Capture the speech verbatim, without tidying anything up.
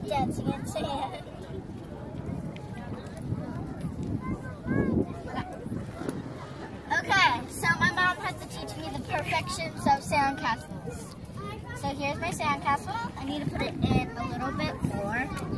dancing in sand. Okay, so my mom has to teach me the perfections of sandcastles. So here's my sandcastle. I need to put it in a little bit more.